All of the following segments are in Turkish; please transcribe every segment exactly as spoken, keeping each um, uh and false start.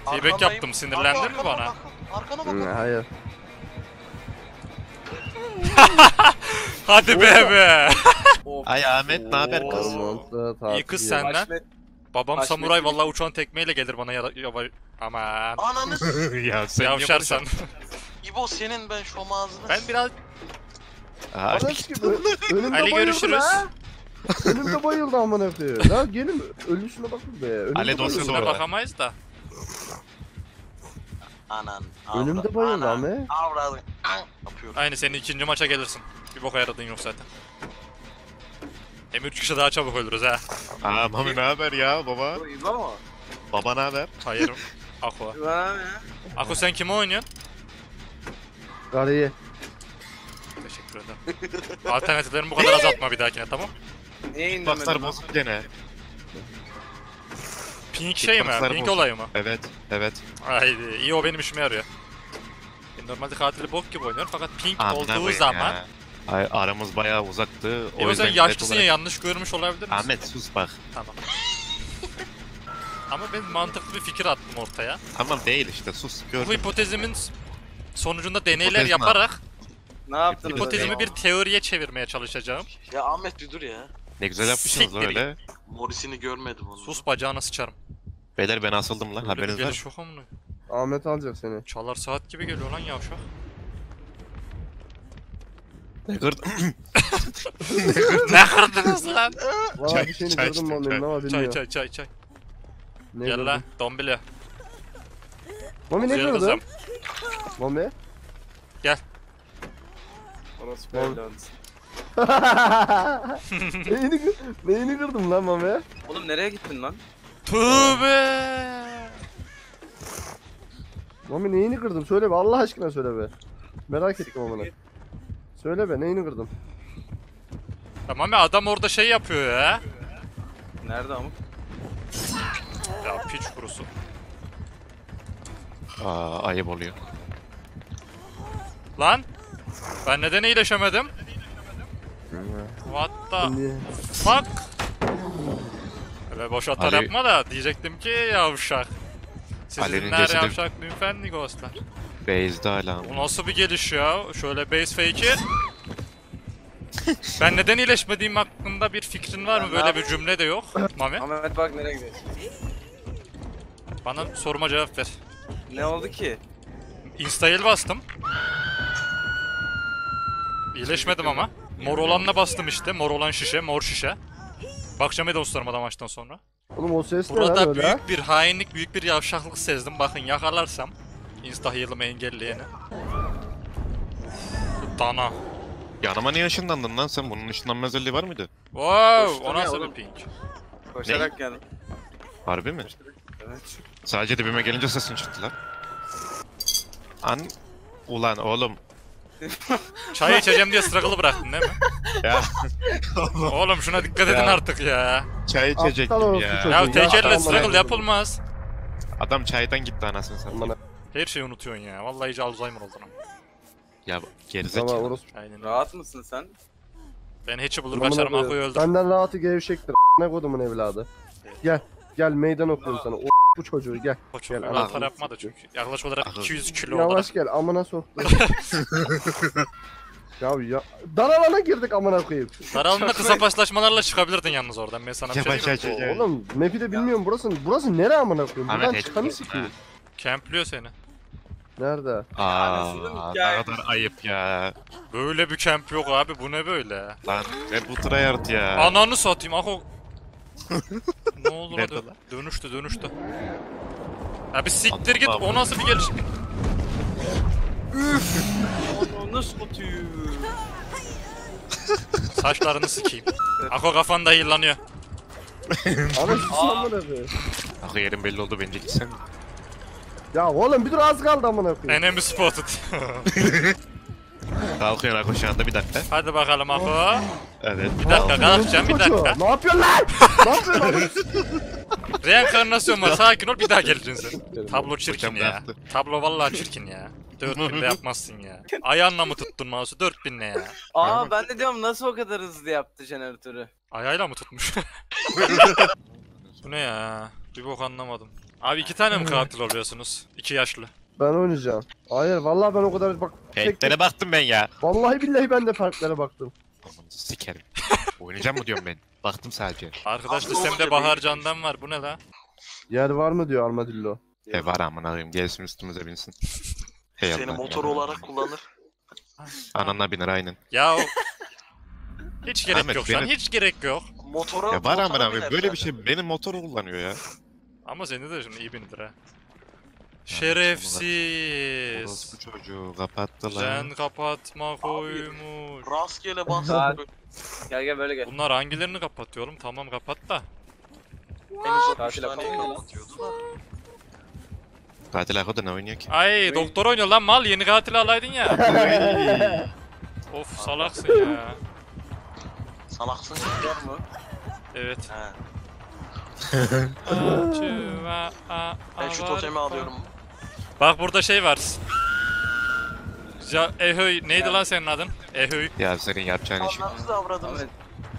T-back yaptım, sinirlendin mi bana? Arkana bak. Hı, hayır. Hadi be be. Ay Ahmet ne haber kız? Ormanda tatil İyi kız yer. senden. Haşmet. Babam Haşmet samuray gibi. vallahi uçan tekmeyle gelir bana ya yava... Aman. Ananı s- Ya sen Yavşarsan. İbo senin ben şom ağzını Ben biraz... Aha, Barış gibi. Önümde Ali bayıldı görüşürüz. la. Önümde bayıldı amına koyayım. La gelin ölüsüne bakın be. Önümde Ali dosyası bayıldı. Üstüne orada. bakamayız da. Anan. Önümde bayıldı ama. Avradın. Yapıyorum. Aynı senin ikinci maça gelirsin. Bir boka yaradın yok zaten. Hem üç kişi daha çabuk ölürüz ha. Aa Mami ne haber ya baba? Bu İbo mu? Baba ne haber? Hayır. Ako. İbo abi ya. Ako sen kimi oynuyorsun? Karıyı. Teşekkür ederim. Alternatiflerimi bu kadar azaltma bir dahakine, tamam? Niye indirmedin? Baksar lan? bozuk gene. Pink şey mi? Hitboxlar Pink bozuk. olayı mı? Evet, evet. Haydi, iyi, o benim işime yarıyor. Ben normalde katili bok gibi oynuyorum fakat pink Amına olduğu koyayım zaman... ya. Ay, aramız bayağı uzaktı. O İbo yüzden sen net yaşlısın ya, olarak- yanlış görmüş olabilir misin? Ahmet sus bak. Tamam. Ama ben mantıklı bir fikir attım ortaya. Tamam değil işte sus Bu gördüm. hipotezimin sonucunda deneyler Hipotez ne? yaparak Ne yaptınız? hipotezimi öyle? bir teoriye çevirmeye çalışacağım. Ya Ahmet bir dur ya. Ne güzel yapmışsınız Siktir öyle. Morisini görmedim onu. Sus, bacağına sıçarım. Beyler ben asıldım lan Böyle bir haberiniz var mı? geliş yok amına. Ahmet alacak seni. Çalar saat gibi geliyor lan yavşak. Ne kırdın? Ne kırdınız lan? Valla Çay- bir şeyini çay gördüm içtim, ama çay. ama Çay bilmiyorum. çay çay çay. Ne Gel gördün? lan dombili. Mami ne Güzel gördün? kızım. Mami? Orası Oğlum. belanız. neyini, kır- neyini kırdım lan Mami? Oğlum nereye gittin lan? Tövbe. Mami neyini kırdım? Söyle be Allah aşkına söyle be. Merak ettim amına. Söyle be neyini kırdım? Tamam ya, adam orada şey yapıyor ya. Nerede ama? Ya piç kurusu. Aa ayıp oluyor. Lan. Ben neden iyileşemedim? What the Şimdi fuck? Öyle boş atar Ali- yapma da diyecektim ki yavşak. Ali'nin Sizinler cesedi- yavşak lütfen ghostlar. Base'de hala. Bu nasıl bir geliş ya? Şöyle base fake'i. Ben neden iyileşmediğim hakkında bir fikrin var mı? Ben Böyle ne bir cümle de yok. Mami, Ahmet bak nereye gidiyorsun? bana soruma cevap ver. Ne oldu ki? Insta'ya bastım. İyileşmedim ama. Mor olanla bastım işte. Mor olan şişe, mor şişe. Bakacağım ya dostlarıma da maçtan sonra. oğlum o ses ne lan Burada öyle? büyük bir hainlik, büyük bir yavşaklık sezdim. Bakın yakalarsam Insta heal'ımı engelleyeni. Dana. Yanıma niye ışınlandın lan sen? Bunun ışınlanma özelliği var mıydı? Wow, Koştum o ya nasıl bir oğlum. pink? Koşarak geldim. Harbi mi? Evet. Sadece dibime gelince sesin çıktı lan. An... Ulan oğlum. Çay içeceğim diye struggle bıraktın değil mi? Ya Oğlum şuna dikkat edin Ya. artık ya. çay Aptal içecektim orospu ya. çocuğu. Ya Ya, tek elle aman struggle Allah'ım. yapılmaz. Adam çaydan gitti anasını satayım. Amına. Her şeyi unutuyorsun ya. Vallahi iyice Alzheimer oldun. ama. Ya Baba gerizekalı. orospu. Aynen. Rahat mısın sen? Ben hiç'i bulur Amına kaçarım, koyayım. Ako'yu öldür. Benden rahatı gevşektir. Ne kodumun evladı. Gel. Gel meydan okuyorum sana. O bu çocuğu gel. Koçum Gel, öyle ana. atar yapma da çünkü. Yaklaşık olarak Akıl. iki yüz kilo Yavaş olarak. gel amına soktum. ya ya. Dar alana girdik amına koyayım. Daralında kısa paslaşmalarla çıkabilirdin yalnız oradan. Ben sana bir şey Yavaş diyeyim mi? yavaş yavaş. Oğlum map'i de bilmiyorum burası. Burası nere amına koyayım? Ahmet Buradan hiç çıkanı bulursun sikeyim. Campliyor seni. Nerede? Aa, Anasının ne hikayesi. kadar ayıp ya. Böyle bir camp yok abi, bu ne böyle? Lan ne bu tryhard ya. Ananı satayım Ako. Ne oldu Nerede lan? lan? Dönüştü dönüştü. Ya bir siktir git, Allah'ım. o nasıl bir geliş? Onu nasıl atıyor? Saçlarını sikeyim. Ako kafan da yıllanıyor. Ana sus amına koyayım. Ah yerin belli oldu bence gitsen. Ya oğlum bir dur az kaldı amına koyayım. Enemy spotted. Kalkıyor Ako şu anda bir dakika. Hadi bakalım Ako. Evet. Bir dakika kalkacağım, bir Çocuğu, dakika. Ne yapıyorsun lan? Ne yapıyorsun lan? Reenkarnasyon var, sakin ol, bir daha geleceksin sen. Tablo çirkin Hocam ya. bıraktı. Tablo vallahi çirkin ya. dört binde yapmazsın ya. Ayağınla mı tuttun mouse'u? dört bin ne ya? Aa ben de diyorum nasıl o kadar hızlı yaptı jeneratörü? Ayağıyla mı tutmuş? Bu ne ya? Bir bok anlamadım. Abi iki tane mi katil oluyorsunuz? İki yaşlı. Ben oynayacağım. Hayır vallahi ben o kadar bak. Tek tek. Fake'lere baktım ben ya. Vallahi billahi ben de farklara baktım. Aman sikerim. Oynayacağım mı diyorum ben. Baktım sadece. Arkadaş Aslında listemde olunca Bahar benim- Can'dan var. Bu ne la? Yer var mı diyor Armadillo. E var aman alayım gelsin üstümüze binsin. Hey Seni Allah. motor olarak kullanır. Ananla biner aynen. Ya o... Hiç gerek Ahmet, yok şu an. benim- Hiç gerek yok. Motora Ya var motora aman abi biner böyle zaten. bir şey benim motoru kullanıyor ya. Ama seni de şimdi iyi bindir ha. Şerefsiz. Orospu çocuğu kapattılar. Sen kapatma koymuş. Rastgele bas. Saat. Gel gel böyle gel. Bunlar hangilerini kapatıyor oğlum? Tamam kapat da. Henüz altmış Tatile tane falan. kapatıyordu da. Katil Ako da ne oynuyor ki? Ay doktor oynuyor lan mal. Yeni katil alaydın ya. Of salaksın ya. Salaksın Var mı? Evet. He. Çıva, a, Ben şu avar, totemi alıyorum. Bak burada şey var. Ja, Ehöy neydi lan senin adın? Ehöy. Ya senin yapacağın işi. Anlarınızı avradınız. Ahmet.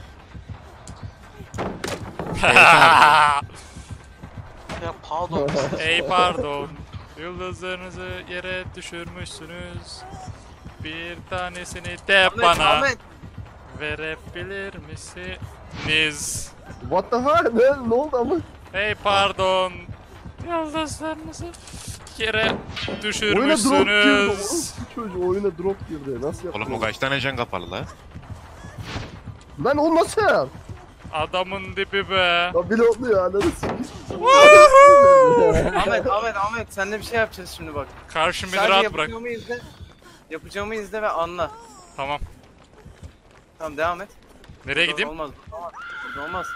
Ya pardon. Ey pardon. Yıldızlarınızı yere düşürmüşsünüz. Bir tanesini de Ahmet, bana Ahmet. verebilir misiniz? What the fuck? Ne, ne oldu ama? Hey pardon. Yıldızlarınızı yere Oyuna drop girdi. düşürmüşsünüz. Orospu çocuğu oyuna drop girdi. Nasıl yaptın? Oğlum o kaç tane can kapalı la? Lan olmasın. Adamın dibi be. Lan bile oldu ya. Ananı sikeyim. Ahmet, Ahmet, Ahmet. Seninle bir şey yapacağız şimdi bak. Karşımı Sadece rahat bırak. yapacağımı izle. Yapacağımı izle ve anla. Tamam. Tamam devam et. Nereye Burada gideyim? Olmaz. Burada olmaz.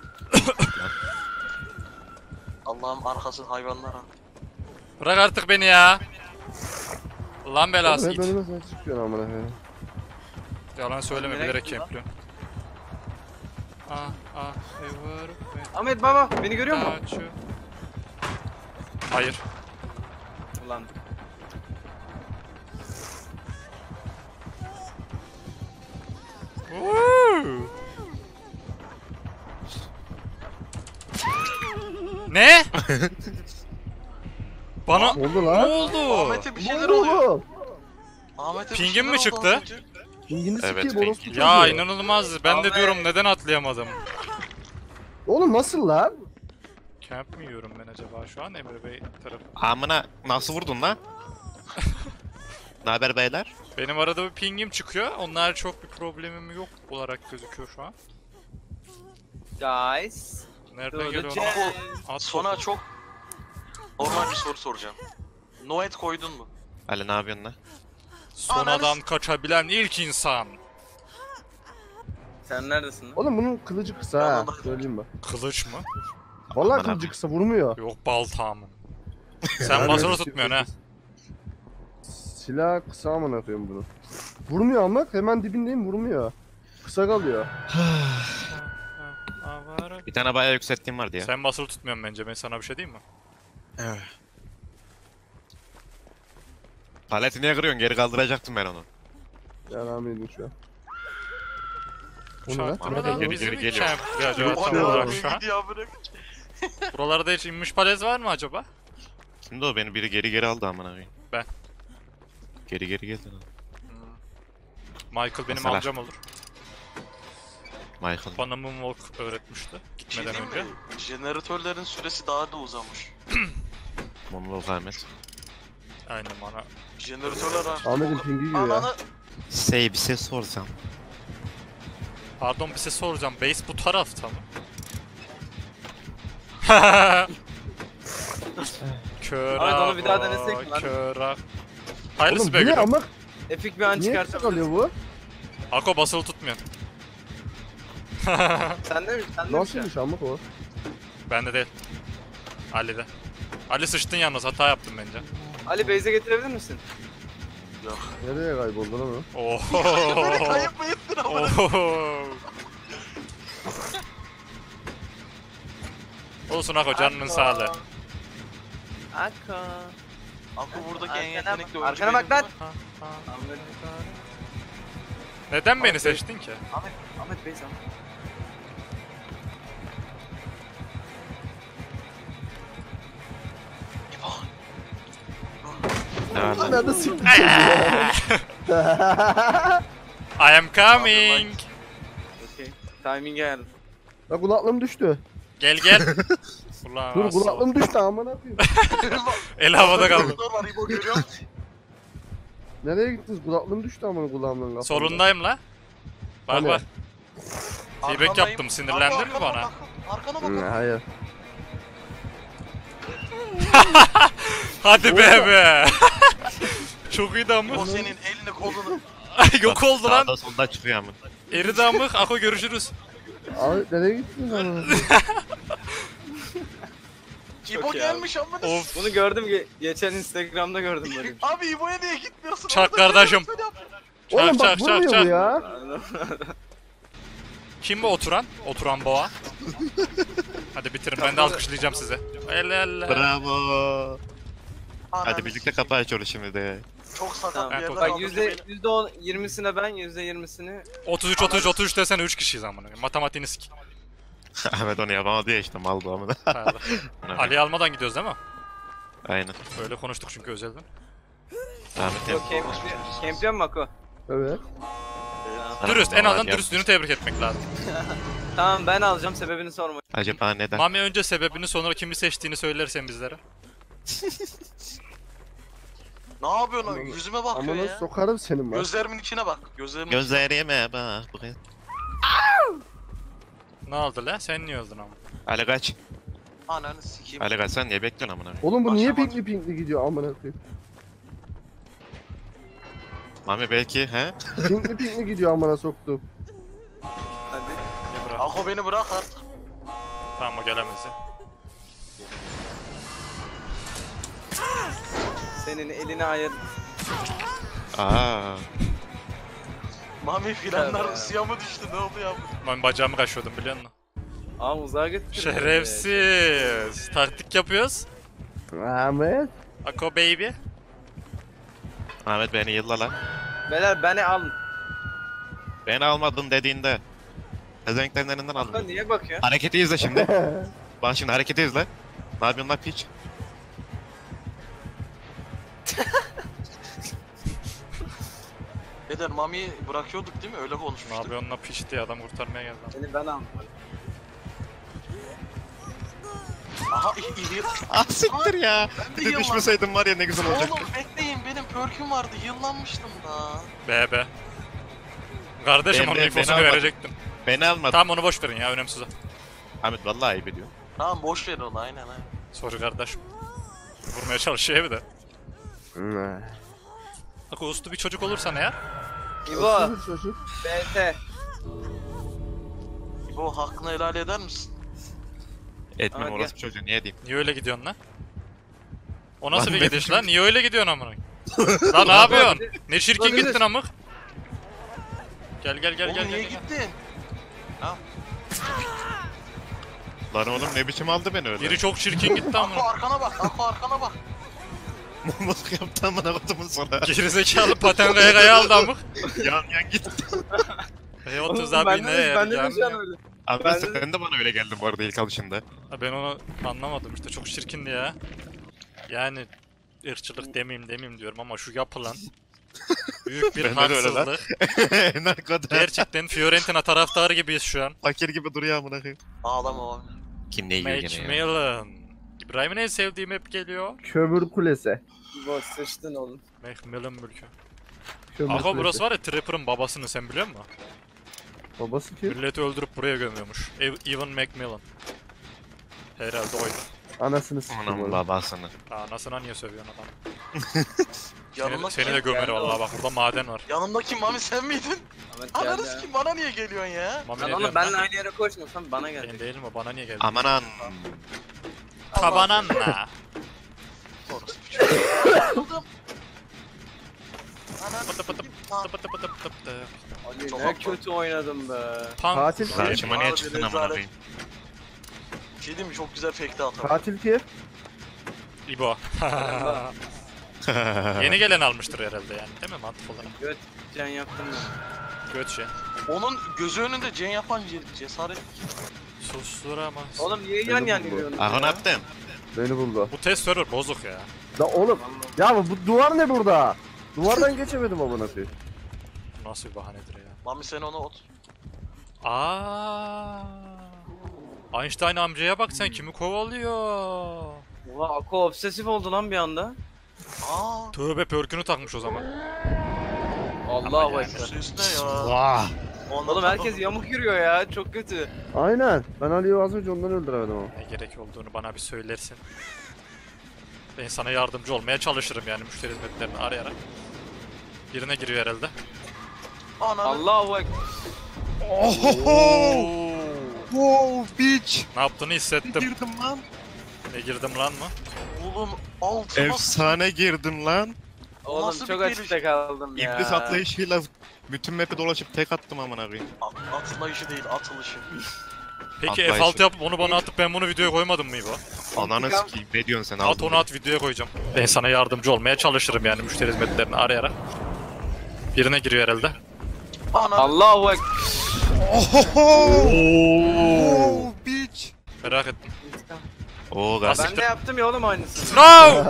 Allah'ım arkası hayvanlara. Bırak artık beni ya. Lan belası Hep it. önüme sen çıkıyorsun amına koyayım. Yalan söyleme Nereye bilerek gittin lan? kempliyorum. Ah ah ever ve Ahmet baba beni görüyor musun? kaçı. Hayır. Ulan. Woo! Ne? Bana Ne oldu ne lan? oldu? Ahmet'e bir Ne şeyler oldu oluyor. oğlum? Ahmet'e bir Pingin şeyler mi oldu çıktı? az önce. Pingini Evet, sikeyim ping. orospu çocuğu. Ya inanılmaz. Ben de Ahmet. diyorum neden atlayamadım? Oğlum nasıl lan? Camp mi yiyorum ben acaba şu an Emre Bey tarafı? Amına nasıl vurdun la? Ne haber beyler? Benim arada bir pingim çıkıyor. Onlar çok bir problemim yok olarak gözüküyor şu an. Guys. Nereden Böyle geliyor? ce- lan? At Sonra topu. çok normal bir soru soracağım. Noet koydun mu? Ali ne yapıyorsun la? Sonadan kaçabilen ilk insan. Sen neredesin lan? Oğlum bunun kılıcı kısa ha. Yalan. Söyleyeyim bak. Kılıç mı? Vallahi Aman kılıcı abi. kısa vurmuyor. Yok baltamın. Sen Yani basılı öyle tutmuyorsun ha. Silah kısa amına koyayım bunu. Vurmuyor ama hemen dibindeyim vurmuyor. Kısa kalıyor. Bir tane bayağı yükselttiğim vardı ya. Sen basılı tutmuyorsun bence. Ben sana bir şey diyeyim mi? Paleti niye kırıyorsun? Geri kaldıracaktım ben onu. Ya rahmeydin şu an. O ne lan? Çaktırmadan Geri, bizi geri mi geliyor. camp acaba Yok, tam yok. olarak şu an? Ya bırak. Buralarda hiç inmiş palez var mı acaba? Şimdi o beni biri geri geri aldı amına koyayım. Ben. Geri geri geldi lan. Michael benim Mesela. amcam olur. Michael. Bana moonwalk öğretmişti Bir şey gitmeden diyeyim önce. mi? Jeneratörlerin süresi daha da uzamış. Monolog Ahmet. Aynen bana. Jeneratörler var. Ahmet'in pingi gibi ya. Ananı Şey bir şey sorsam. Pardon bir şey soracağım. Base bu tarafta mı? Kör Ahmet, onu bir daha hava, denesek mi lan? Kör hava. Hayırlısı Oğlum be bu ne gülüm. ama Epik bir an niye kısa çıkartabiliriz. kalıyor bu? Ako basılı tutmuyor. Sen de mi? Sen de mi? Nasılmış amık o? Bende değil. Ali'de. Ali sıçtın yalnız hata yaptım bence. Ali Beyze getirebilir misin? Nereye kayboldu lan o? Böyle Oho. kayıp mı ettin ama? Oho. Olsun Ako canının Ako. sağlığı. Ako. Aklı buradaki en Arkana yetenekli bak, oyuncu arkana bak benim lan. değil mi? Ahmet, Neden beni Abi. seçtin ki? Ahmet, Ahmet Beyze. Ne var lan? Ananı siktir. I am coming. Okey. Timing geldi. Ya kulaklığım düştü. Gel gel. Ulan Dur nasıl? kulaklığım düştü amına koyayım. El havada kaldı. Doktor var İbo görüyor musun? Nereye gittiniz? Kulaklığım düştü amına kulağımdan kafamda. Solundayım la. Bak Hani? bak. Feedback Arkandayım. yaptım, sinirlendin mi Arkana bana? bak, Arkana Hı, bak. hayır. Hadi be be. Çok iyi O damık. senin elini kolunu. Yok oldu lan. Sağda solda çıkıyor ama. Eri damık. Ako görüşürüz. Abi nereye gittiniz amına? İbo Çok iyi gelmiş amına. Of. Bunu gördüm ge- geçen Instagram'da gördüm böyle bir şey. Abi İbo'ya niye gitmiyorsun? Çak Orada kardeşim. sen yap. Çak Oğlum bak çak çak vurmuyor bu çak. ya. Kim bu oturan? Oturan boğa. Hadi bitirin, ben de alkışlayacağım size. El el. Bravo. Hadi Ananı birlikte kapı açıyoruz şimdi de. Çok sakat Tamam. bir yerden Bak, Bak aldım yüzde, beni. yüzde on, yirmisine ben, yüzde yirmisini... otuz üç otuz üç otuz üç desene üç kişiyiz amına. Matematiğini sik. Ahmet onu yapamadı ya işte mal bu amına. Pardon. Ali'yi almadan gidiyoruz değil mi? Aynen. Öyle konuştuk çünkü özelden. Ahmet Yok yap. camp- Campion mu Ako? Evet. Dürüst, en azından Yap. dürüstlüğünü tebrik etmek lazım. Tamam ben alacağım, sebebini sorma. Acaba neden? Mami önce sebebini, sonra kimi seçtiğini söylersen bizlere. Ne yapıyorsun lan? Yüzüme bakıyor Amına ya. sokarım senin bak. Gözlerimin içine bak. Gözlerimin Gözlerime bak. Bu kız. Ne oldu lan? Sen niye öldün ama? Ali kaç. Ananı sikeyim. Ali kaç, sen niye bekliyorsun amına? Oğlum bu niye Başlamadı. pinkli pinkli gidiyor amına koyayım? Mami belki he? Pinkli pinkli gidiyor amına soktum. Hadi. İyi bırak. Ako beni bırak artık. Tamam, o gelemez ya. Senin eline ayır. Aa. Mami filanlar Tabii. suya mı düştü? Ne oldu ya? Mami bacağımı kaşıyordum biliyor musun? Aa uzağa götür. Şerefsiz. Taktik yapıyoruz. Ahmet. Ako baby. Ahmet beni yılla lan. Beyler beni al. Beni almadın dediğinde. Pezevenklerin elinden Ako aldın. niye bakıyor? Hareketi izle şimdi. Bak şimdi hareketi izle. Ne yapıyorsun lan piç? Beden Mami'yi bırakıyorduk değil mi? Öyle Ne konuşmuştuk. yapıyorsun lan piç diye adam kurtarmaya geldi. Seni ben aldım. Aha iyi iyi. Ah siktir ya. Ben de Bir de yıllan- düşmeseydin var ya ne güzel olacaktı. Oğlum bekleyin benim perküm vardı. Yıllanmıştım da. Be be. Kardeşim Ben- onun ben- infosunu ben almadım. verecektim. Beni almadın. Tamam, onu boş verin ya, önemsiz o. Ahmet vallahi ayıp ediyor. Tamam boş ver onu aynen aynen. Sorry kardeşim. Vurmaya çalışıyor evi de. Ne? Ako uslu bir çocuk olursan eğer. İbo, Çocuk çocuk. B T. İbo hakkını helal eder misin? Etmem Ahmet orası çocuğu niye diyeyim. Niye öyle gidiyorsun lan? O nasıl Lan bir ben- gidiş lan? Niye öyle gidiyorsun amına? Lan ne yapıyorsun? Ne çirkin Olabilir. gittin amık. Gel gel gel Oğlum gel niye gel. gel. gittin? Lan oğlum ne biçim aldı beni öyle. Biri çok çirkin gitti Ako amına. arkana bak. Ako arkana bak. Mumluk yaptı amına kodumun sonra. Gerizekalı paten kaya kaya aldı amık. yan yan gitti. E otuz Oğlum, abi bende ne de, ya? bende de yan şu an ya. öyle. Abi Ben sen de- sen de bana öyle geldin bu arada ilk alışında. Ha, ben onu anlamadım işte, çok çirkindi ya. Yani ırkçılık demeyeyim demeyeyim diyorum ama şu yapılan büyük bir Bende de öyle lan. haksızlık. Narkoda. Gerçekten Fiorentina taraftarı gibiyiz şu an. Fakir gibi duruyor amına koyayım. Ağlama abi. Kim ne yiyor gene ya? Macmillan. İbrahim'in en sevdiğim hep geliyor. Kömür kulesi. İbo sıçtın oğlum. Macmillan mülkü. Kömür Aha kulesi. burası var ya, Trapper'ın babasının, sen biliyor musun? Babası kim? Milleti öldürüp buraya gömüyormuş. Ev- Evan Macmillan. Herhalde oydu. Anasını sikeyim Anam onu. babasını. Anasına niye sövüyorsun adam? Yanımda Seni, seni kim? de gömer Geldi vallahi, o. bak burada maden var. Yanımda kim Mami sen miydin? Ahmet Ananı geldi. sikeyim bana niye geliyorsun ya? Mami Lan ne oğlum diyorsun benle lan? aynı yere koşmuyorsan bana gel. Ben değilim o, bana niye geldi? Amanan. Tabananla. Orası bir çocuk. Buldum. Ananı Pıtı pıtı sikeyim. Ha, pıtı pıtı pıtı pıtı pıtı. Ali Çok ne haklı. kötü oynadım be. Punk. Katil kim? Karşıma niye Abi, çıktın amına rezalet. koyayım? Bir şey diyeyim mi? Çok güzel fake'te atar. Katil kim? İbo. Yeni gelen almıştır herhalde yani, değil mi mantık olarak? Göt can yaptım ben. Göt şey. Onun gözü önünde Cen yapan ce- cesaret. Susturamaz. Oğlum niye yan yan Benim bu. yürüyorsun? Aha ne ya? yaptın? Beni buldu. Bu test server bozuk ya. Da oğlum. Ya bu duvar ne burada? Duvardan geçemedim amına koyayım. Bu nasıl bir bahanedir ya? Mami sen onu ot. Aa. Einstein amcaya bak sen kimi kovalıyor. Oha Ako obsesif oldu lan bir anda. Aa. Tövbe pörkünü takmış o zaman. Allahu yani. ekber. Ses ne ya? Vah. Ondan Oğlum herkes yamuk yürüyor ya. Çok kötü. Aynen. Ben Ali'yi az önce ondan öldüremedim ama. Ne gerek olduğunu bana bir söylersin. Ben sana yardımcı olmaya çalışırım yani müşteri hizmetlerini arayarak. Birine giriyor herhalde. Ananı. Allahu ekber. Ohoho. Wow bitch. Ne yaptığını hissettim. Girdim lan. Ne girdim lan mı? Oğlum altıma Efsane girdim lan. Oğlum Nasıl çok bir açıkta kaldım ya. İblis atlayışıyla bütün map'i dolaşıp tek attım amına koyayım. A- atlayışı değil atılışı. Peki Atlayışı. F altı yapıp onu bana atıp ben bunu videoya koymadım mı İbo? Ananı İntikam- sikeyim. Ne diyorsun sen At aldın? onu at videoya koyacağım. Ben sana yardımcı olmaya çalışırım yani müşteri hizmetlerini arayarak. Birine giriyor herhalde. Ananı. Allahu ekber. Ohoho. Wow bitch. Merak ettim. Oo gaz. Ben de yaptım ya oğlum aynısını. No!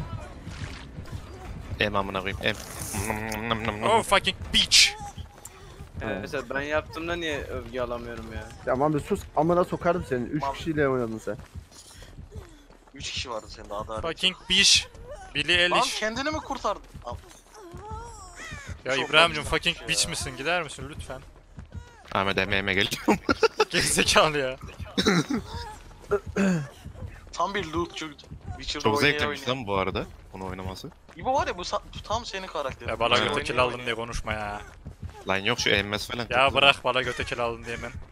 Em amına koyayım. Em. Oh fucking bitch! Evet, mesela ben yaptığımda niye övgü alamıyorum ya? Tamam bir sus amına sokarım seni. Üç Tamam. kişiyle oynadın sen. Üç kişi vardı senin daha da. Fucking bitch! Billy Lan Eilish. kendini mi kurtardın? Al. Ya Çok İbrahim'cim yanlış fucking ya. bitch misin? Gider misin lütfen? Ahmet emeğime geliyorum. Gerizekalı ya. Tam bir loot çocuk. Witcher'da Çok oynaya zevkliymiş oynaya. lan bu arada. Bunu oynaması. İbo var ya bu, sa- bu tam senin karakterin. Ya bana Evet. göte kill aldın diye konuşma ya. Lan yok şu M S falan. Ya bırak bana göte kill aldın diye ben.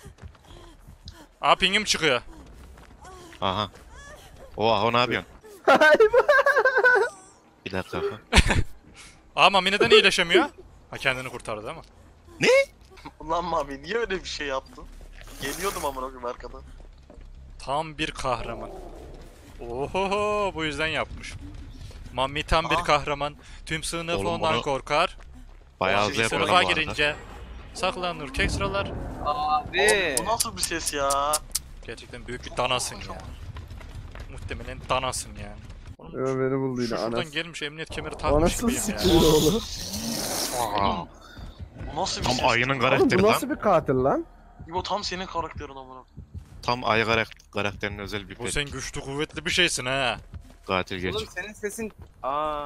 Aa pingim çıkıyor. Aha. Oha o ne yapıyorsun? Bir dakika. Aa Mami neden iyileşemiyor? Ha kendini kurtardı ama. Ulan Mami niye öyle bir şey yaptın? Geliyordum amına koyayım arkadan. Tam bir kahraman. Oho bu yüzden yapmış. Mami tam bir Aa. kahraman. Tüm sınıf Oğlum ondan bunu- korkar. Bayağı hızlı Sınıfa yapalım bu Sınıfa arada. girince saklanır kek sıralar. Abi. Bu nasıl bir ses ya? Gerçekten büyük bir danasın ya. Muhtemelen danasın yani. Oğlum, Ya beni buldu şu yine şuradan anası. gelmiş emniyet kemeri takmış Anasını gibiyim ya. sikiyor oğlum. Aa, Bu nasıl bir ses? tam ayının Oğlum karakteri bu lan. nasıl bir katil lan? İbo tam senin karakterin amına. Tam ayı karak- karakterinin özel bir Bu pet. sen güçlü kuvvetli bir şeysin ha. Katil geç. Oğlum senin sesin... Aa.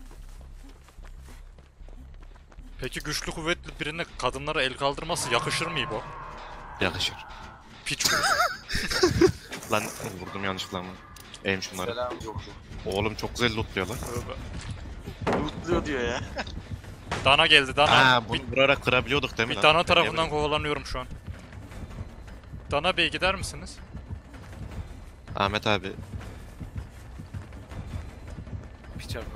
Peki güçlü kuvvetli birine kadınlara el kaldırması yakışır mı bu? Yakışır. Piç kurusu. Lan vurdum yanlışlıkla ama. Eğim şunları. Selam. Yok yok. Oğlum çok güzel lootluyor lan. Tövbe. Lootluyor diyor ya. Dana geldi dana. Aa bir, bunu vurarak kırabiliyorduk değil mi bir lan? dana Ben tarafından niye böyle- kovalanıyorum şu an. Dana Bey gider misiniz? Ahmet abi. Piç abi.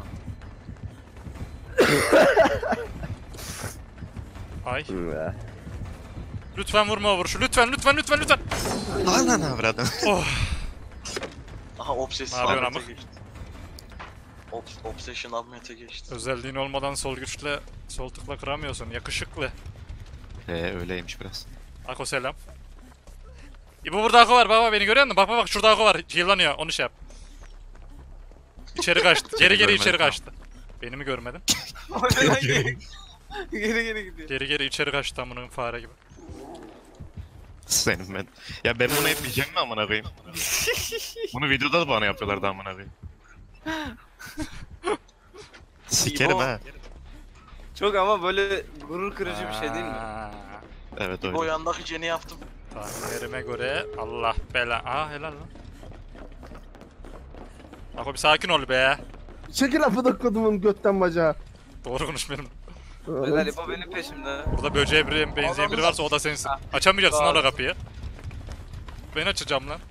Ay. Be. Lütfen vurma vuruşu. Lütfen lütfen lütfen lütfen. Lan lan avradın. Oh. Aha obsession Ne yapıyorsun Ahmet'e amık? geçti. Obs obsession Ahmet'e geçti. Özelliğin olmadan sol güçle sol tıkla kıramıyorsun. Yakışıklı. He öyleymiş biraz. Ako selam. İbo burada Ako var. Baba beni görüyor musun? Bak bak bak şurada Ako var. Heal'lanıyor. Onu şey yap. İçeri kaçtı. Geri geri Görmedim, içeri tamam. kaçtı. Beni mi görmedin? geri geri geri gidiyor. Geri geri içeri kaçtı amının fare gibi. Senin ben. Ya ben bunu hep yiyeceğim mi amına koyayım? Bunu videoda da bana yapıyorlardı amına koyayım. Sikerim İbo. ha. Çok ama böyle gurur kırıcı bir şey değil mi? Aa, Evet O öyle. yandaki Jen'i yaptım. tahminlerime göre Allah bela. Aa helal lan. Ako bir sakin ol be. Çekil apıda kodumun götten bacağı. Doğru konuş benim. Beyler İbo benim peşimde. Burada böceğe biri benzeyen biri varsa o da sensin. Açamayacaksın Doğru. lan o kapıyı. Ben açacağım lan.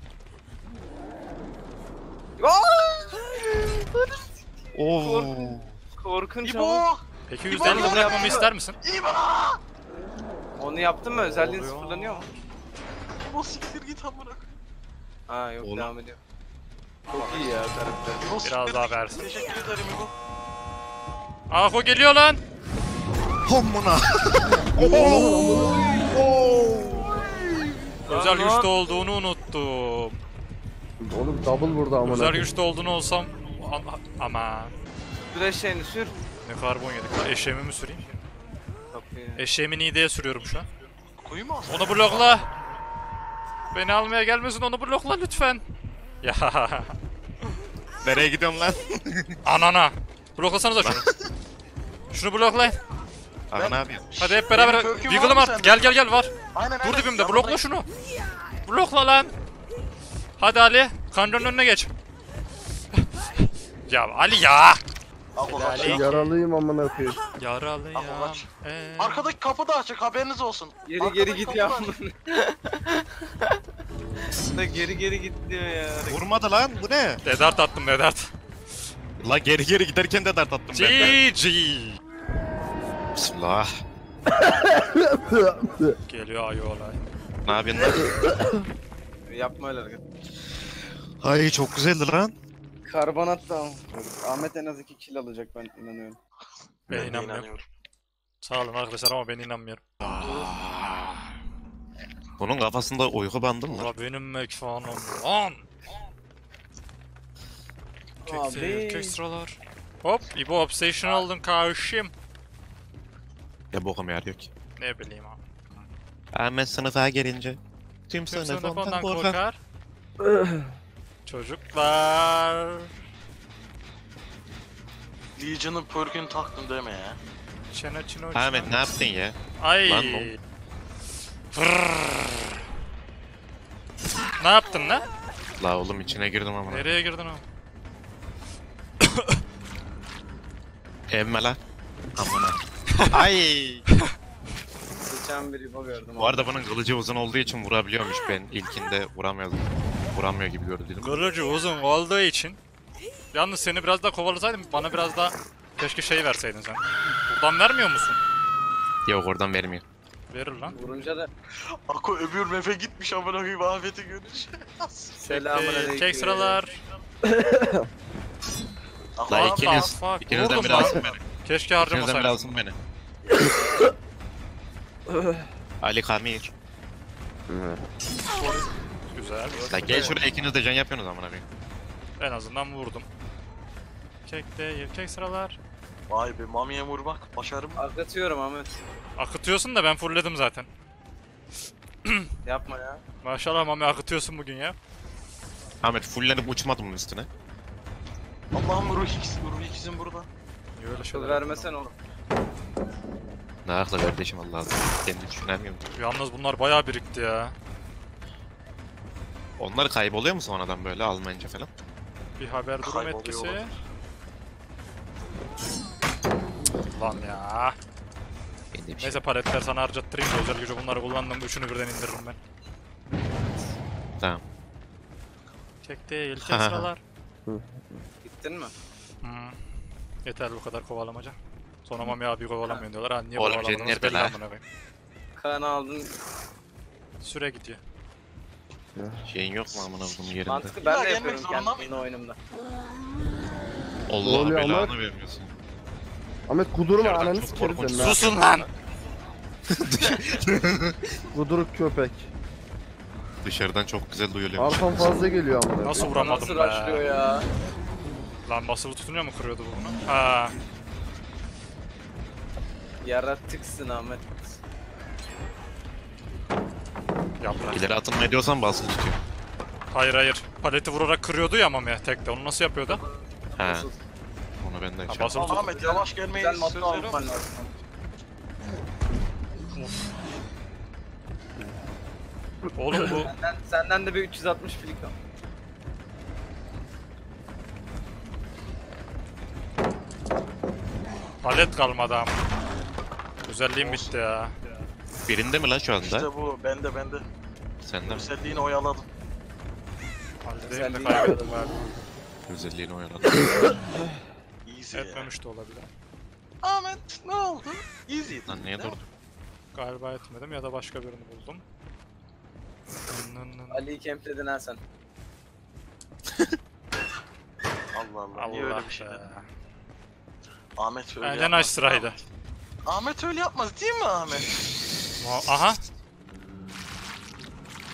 Oo. Korkunç ama. İbo! Peki İbo, yüzde elli İbo, bırakmamı İbo. ister misin? İbo! Onu yaptın mı? Özelliğin Oluyor. sıfırlanıyor mu? İbo siktir git amına. Ha yok Oğlum. devam ediyor. Çok iyi ya karakter. İbo siktir Biraz daha git. versin. Teşekkür ederim İbo. Ako geliyor lan. Homuna. Özel Lan. güçte olduğunu unuttum. Oğlum double vurdu amına. Özel güçte olduğunu olsam Ama, ama Sür eşeğini sür. ne karbon yedik lan. Eşeğimi mi süreyim? Kapıyı. Eşeğimi Niğde'ye sürüyorum şu an. Koyu mu aslında? Onu blokla. Beni almaya gelmesin, onu blokla lütfen. Ya Nereye gidiyorsun lan? anana. Bloklasanıza şunu. Şunu bloklayın. Aga ne yapıyorsun? Hadi hep beraber. Benim köküm var Wiggle'ım mı at. sende? Gel gel gel var. Aynen Dur aynen. dibimde. Yanındayım. Blokla şunu. Blokla lan. Hadi Ali. Kamyonun önüne geç. Ya Ali ya. Al o kaç. Helal. Yaralıyım amına koyayım. Yaralı ya. Al kaç. Ee, Arkadaki kapı da açık, haberiniz olsun. Geri Arkadaki geri gidiyor. kapı da açık. Da geri geri git diyor ya. Vurmadı lan bu ne? Dedart attım Dedart. La geri geri giderken de dart attım ben de. G G. Bismillah. Geliyor ayı olay. Ne yapıyorsun lan? Yapma öyle hareket. Ay çok güzeldi lan. Karbonat da Ahmet en az iki kill alacak ben inanıyorum. Ben, Ben de inanmıyorum. inanıyorum. Sağ olun arkadaşlar ama ben inanmıyorum. Bunun kafasında uyku bandı mı var? Ula benim mekanım lan. Kek Abi. değil, kek sıralar. Hop, İbo obsession oldun kardeşim. Ya bokum yer yok ki. Ne bileyim abi. Ahmet sınıfa gelince tüm Tüm sınıf sınıf ondan ondan korkar. korkar. Çocuklar. Legion'ın perk'ünü taktım deme ya. Çene çino Ahmet çino. ne yaptın ya? Ay. Lan bu. Fırrrr. Ne yaptın lan? La oğlum içine girdim ama. Nereye girdin abi? Evme lan. Amına. Ay. Geçen bir İbo gördüm. Bu arada bunun kılıcı uzun olduğu için vurabiliyormuş, ben ilkinde vuramıyordum. Vuramıyor gibi gördüm. Kılıcı uzun olduğu için. Yalnız seni biraz daha kovalasaydım bana biraz daha keşke şey verseydin sen. Buradan vermiyor musun? Yok oradan vermiyor. Verir lan. Vurunca da Ako öbür mefe gitmiş amına koyayım Ahmet'i görünce. selamünaleyküm. Kek sıralar. Ako La abi, ikiniz, fuck, ikinizden vurdum biri lan. alsın beni. Keşke İkinizden biri harcamasaydım. alsın beni. Ali Kamir. Güzel. La gel şuraya, ikiniz de can yapıyorsunuz amına koyayım. En azından vurdum. Kek değil, kek sıralar. Vay be mamiye vurmak başarım. Akıtıyorum Ahmet. Akıtıyorsun da ben fullledim zaten. Yapma ya. Maşallah mami akıtıyorsun bugün ya. Ahmet fullenip uçmadım bunun üstüne. Allah'ım ruh ikisi, ruh ikizim burada. Niye öyle Akıl şeyler vermesen oğlum. Ne akla kardeşim Allah'ım. Kendi düşünemiyorum. yapıyorsun? Yalnız bunlar bayağı birikti ya. Onlar kayboluyor mu sonradan böyle almayınca falan? Bir haber durum Kayboluyor etkisi. olabilir. Lan ya. Benim de bir şey. Neyse paletler sana harcattırayım da özel gücü bunları kullandım. Üçünü birden indiririm ben. Tamam. Kek değil, kek sıralar. Gittin mi? Hmm. Yeter bu kadar kovalamaca. Sonra Mami abi kovalamıyor diyorlar. Ha niye Oğlum, kovalamadınız nerede belli la? amına koyayım. Kan aldın. Süre gidiyor. Şeyin yok mu amına koyayım yerinde? Mantıklı İlla ben de gelmek yapıyorum zorunda kendi mıydın? oyunumda. Allah oluyor belanı ama? vermiyorsun. Ahmet kudurma Dışarıdan ananı çok sikerim korkunç. senin ha. Susun lan! Kuduruk köpek. Dışarıdan çok güzel duyuluyor. Arkan fazla geliyor amına. Nasıl koyayım. vuramadım Nasıl be? rushlıyor ya? Lan basılı tutunca mı kırıyordu bu bunu? Ha. Yaratıksın Ahmet. Yaprak. İleri atılma ediyorsan basılı tutuyor. Hayır hayır. Paleti vurarak kırıyordu ya Mami tekte. Onu nasıl yapıyordu? He. Nasıl? Onu ben de Ha, şey basılı tut. Ahmet yavaş gelmeyi Güzel söz matla veriyorum. alman lazım. Oğlum bu Senden, senden de bir üç yüz altmış flik al. palet kalmadı ama. Güzelliğim bitti ya. Birinde mi lan şu anda? İşte bu bende bende. Sende mi? Özelliğini oyaladım. Halledeyim de Güzelliği kaybettim abi. Özelliğini oyaladım. Easy ya. Etmemiş de olabilir. Ahmet ne oldu? Easy. Lan niye durdun? Galiba etmedim ya da başka birini buldum. Nın nın. Ali'yi kempledin ha sen. Allah Allah. Niye Allah öyle bir şey be. dedin? Ahmet öyle Bence yapmaz. nice try'dı. Ahmet öyle yapmaz değil mi Ahmet? Aa, aha.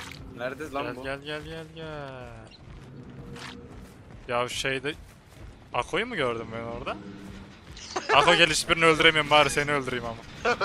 Nerede lan Gel bu? gel gel gel gel. Ya şeyde Ako'yu mu gördüm ben orada? Ako gel hiçbirini öldüremiyorum bari seni öldüreyim ama.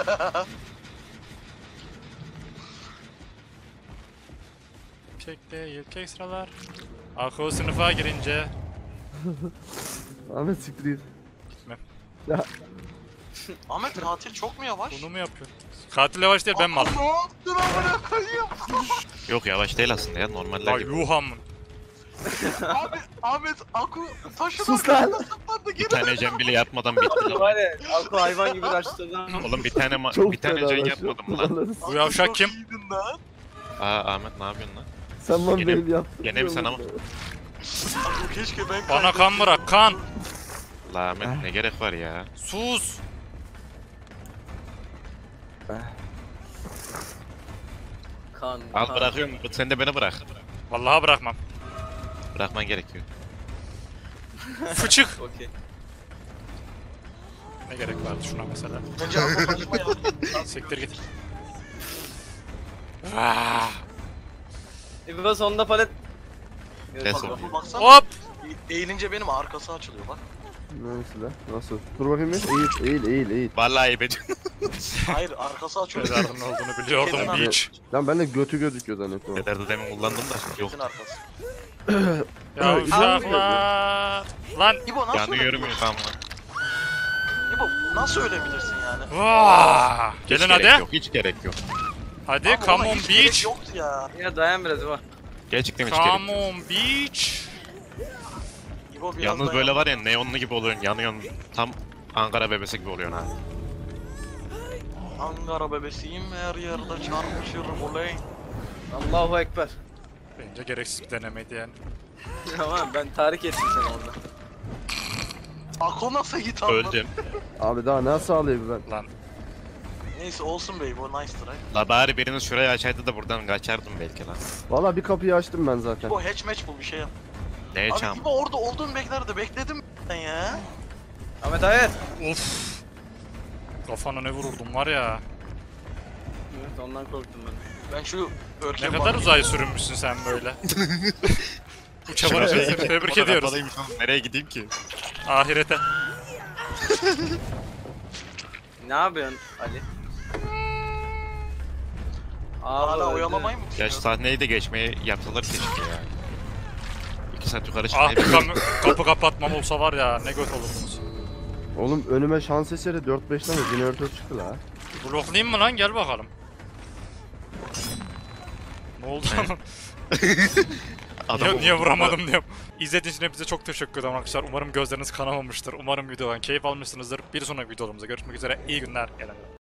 Pek değil pek sıralar. Ako sınıfa girince. Ahmet siktir git. Gitmem. Ya Ahmet katil çok mu yavaş? Bunu mu yapıyorsun? Katil yavaş değil ben malım. Ne yaptın amına koyayım? Yok yavaş değil aslında ya normaller La gibi. yuhamın. Ahmet, Ahmet, Aku taşın Sus lan. zıpladı Bir geri. tane can bile yapmadan bitti lan. Var ya Alko hayvan gibi raşladı. Oğlum bir tane ma- çok bir tane can fena yapmadım lan. lan. Bu yavşak Çok kim? iyiydin lan. Aa Ahmet ne yapıyorsun lan? Sen bana Gene- benim yaptın. gene mi sen ama? Aku keşke ben Bana kaybetseydim. kan bırak kan. La Ahmet ne gerek var ya? Sus. Kan. Al kan. bırakıyorum sen de beni bırak. Vallahi bırakmam. Bırakman gerekiyor. Fıçık. Okey. Ne gerek vardı şuna mesela? Bence Aku taşıma yaptı. Siktir git. Ah. İbo sonunda palet. Kes Bak, onu. Aku baksana. Hop. E- Eğilince benim arkası açılıyor bak. Nasıl lan? Nasıl? Dur bakayım bir. Eğil, eğil, eğil, eğil. Vallahi iyi be. Hayır arkası açılıyor. Mezarının olduğunu biliyordum Kedin hiç. Lan ben de götü gözüküyor zannettim. Kadar da demin kullandım da yok. Kedin arkası. Ya Ay, uşaklar. Lan. İbo nasıl Yanıyorum ölebilirsin? ya ama. İbo nasıl ölebilirsin yani? Vaa. Hiç Gelin gerek hadi. Yok, hiç gerek yok. Hadi Abi ona come on hiç gerek beach. yoktu ya. Ya dayan biraz İbo. Gerçekten hiç gerek Come yok. on beach. İbo biraz Yalnız dayan. böyle var ya neonlu gibi oluyorsun, yanıyorsun. Tam Ankara bebesi gibi oluyorsun ha. Ankara bebesiyim her yerde çarpışır oley. Allahu Ekber. Bence gereksiz bir denemeydi yani. Tamam ben tahrik ettim seni orada. Ako nasıl hit aldı? Öldüm. Abi daha nasıl alayım ben? Lan. Neyse olsun be İbo nice try. La bari biriniz şurayı açaydı da buradan kaçardım belki lan. Valla bir kapıyı açtım ben zaten. İbo hatch match bul bir şey yap. Neye Abi çam? İbo orada olduğun beklerdi bekledim ben ya. Ahmet hayır. Of. Kafana ne vururdum var ya. Evet ondan korktum ben. Ben şu örkem Ne kadar uzay sürünmüşsün sen böyle. Uçamanı tebrik ediyoruz. Kapalıymış oğlum, nereye gideyim ki? Ahirete. Ne yapıyorsun Ali? Abi Hala öldü. oyalamayı mı Ya şu düşünüyorsun? sahneyi de geçmeyi yapsalar keşke ya. İki saat yukarı Ah çıkmayı bir kam- kapı kapatmam olsa var ya ne göt olurdunuz. Oğlum önüme şans eseri dört beş tane jeneratör çıktı la. Bloklayayım mı lan gel bakalım. Ne oldu lan? Adam niye, niye vuramadım diyorum. İzlediğiniz için hepinize çok teşekkür ederim arkadaşlar. Umarım gözleriniz kanamamıştır. Umarım videodan keyif almışsınızdır. Bir sonraki videolarımızda görüşmek üzere. İyi günler. Gelen.